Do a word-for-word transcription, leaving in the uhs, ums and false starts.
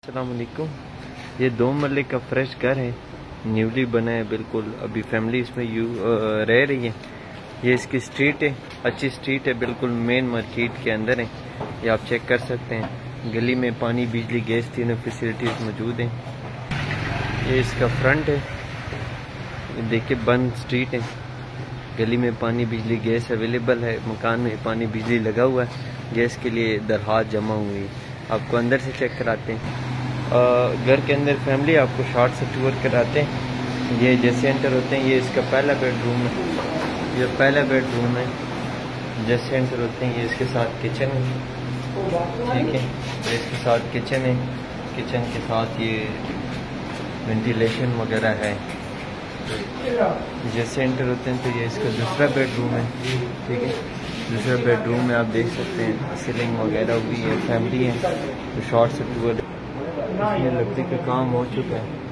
अस्सलाम वालेकुम। ये दो मरले का फ्रेश घर है, न्यूली बना है बिल्कुल। अभी फैमिली इसमें यू रह रही है। ये इसकी स्ट्रीट है, अच्छी स्ट्रीट है, बिल्कुल मेन मार्केट के अंदर है। ये आप चेक कर सकते हैं। गली में पानी, बिजली, गैस तीनों फैसिलिटीज़ मौजूद हैं। ये इसका फ्रंट है, ये देखिए बंद स्ट्रीट है। गली में पानी, बिजली, गैस अवेलेबल है। मकान में पानी बिजली लगा हुआ है, गैस के लिए दरखास्त जमा हुई है। आपको अंदर से चेक कराते हैं। घर के अंदर फैमिली आपको शॉर्ट से टूर कराते हैं। ये जैसे एंटर होते हैं, ये इसका पहला बेडरूम है। ये पहला बेडरूम है। जैसे एंटर होते हैं, ये इसके साथ किचन है, ठीक है। ये इसके साथ किचन है। किचन के साथ ये वेंटिलेशन वगैरह है। जैसे एंटर होते हैं तो ये इसका दूसरा बेडरूम है, ठीक है। दूसरा बेडरूम में आप देख सकते हैं सीलिंग वगैरह हुई है, फैमिली है। तो शॉर्ट से टूर, इसमें लकड़ी का काम हो चुका है।